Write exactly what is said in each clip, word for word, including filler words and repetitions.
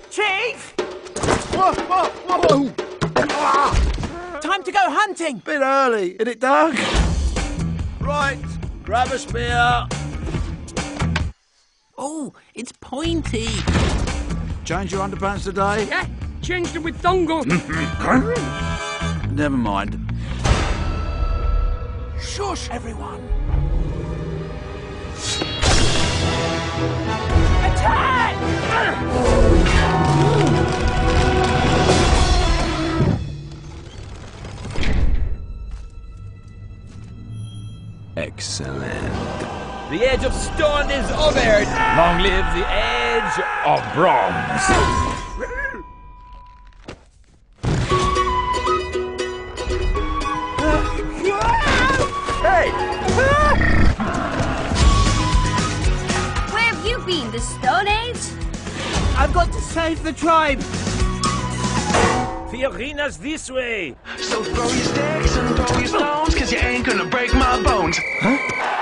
Chief! Whoa, whoa, whoa! Ah, Time to go hunting! bit early, isn't it, Doug? Right, grab a spear. Oh, it's pointy. Change your underpants today? Yeah, changed it with dongle. Never mind. Shush, everyone! Attack! Excellent. The Age of Stone is over. Long live the Age of Bronze. Hey! Where have you been, the Stone Age? I've got to save the tribe! The arena's this way. So throw your sticks and throw your stones, cause you ain't gonna break my bones. Huh?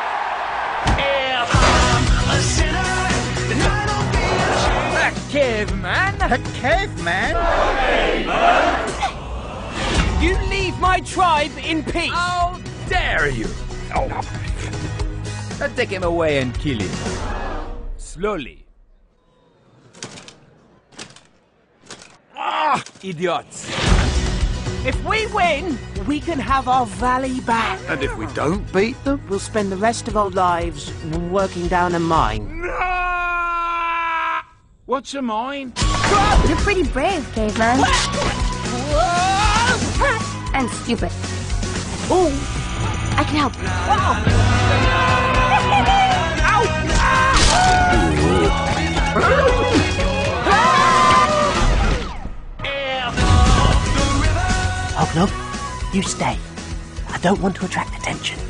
If I'm a sinner, then I don't feel ashamed. A caveman? A caveman? You leave my tribe in peace! How dare you? Oh. Now take him away and kill him. Slowly. Ah, idiots. If we win, we can have our valley back. And if we don't beat them? We'll spend the rest of our lives working down a mine. What's a mine? You're pretty brave, caveman. And stupid. Oh! I can help you. Hognob, you stay. I don't want to attract attention.